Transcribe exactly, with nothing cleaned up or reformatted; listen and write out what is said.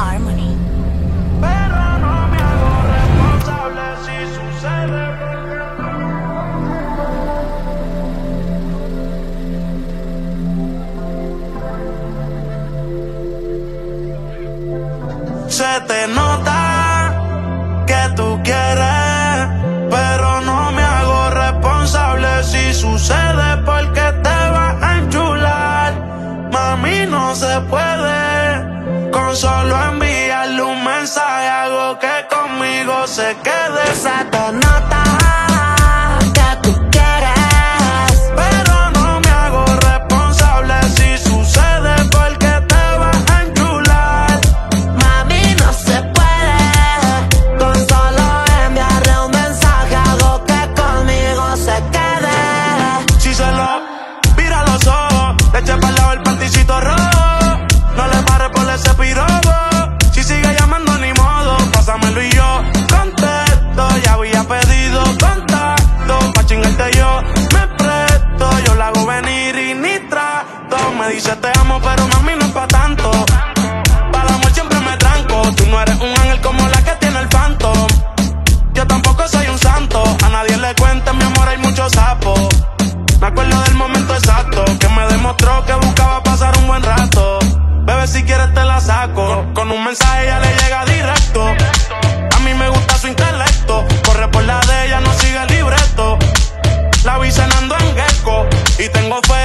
Harmony. Pero no me hago responsable si sucede. Se te nota que tú quieres, pero no me hago responsable si sucede porque te vas a enchular. Mami, no se puede con solo enviarle un mensaje, hago que conmigo se quede. Se te nota que tú quieres, Pero no me hago responsable si sucede porque te vas a enchular. mami, no se puede con solo enviarle un mensaje, hago que conmigo se quede. Si se lo vira los ojos, le eché para el lado el panticito rojo. No le pares por ese pirobo. Si sigue llamando ni modo, pásamelo y yo contesto. Ya había pedido contacto, pa' chingarte yo me presto. Yo la hago venir y ni trato. Me dice te amo pero mami no es pa' tanto. Para el amor siempre me tranco. Tú no eres un ángel como la que tiene el phantom. Yo tampoco soy un santo. A nadie le cuente mi amor, hay muchos sapos. Me acuerdo del momento exacto que me demostró que buscaba pasar un buen rato. Bebé, si quieres te la saco. Con un mensaje ya le llega directo. A mí me gusta su intelecto. Corre por la de ella, no sigue el libreto. La vi cenando en Gecko y tengo fe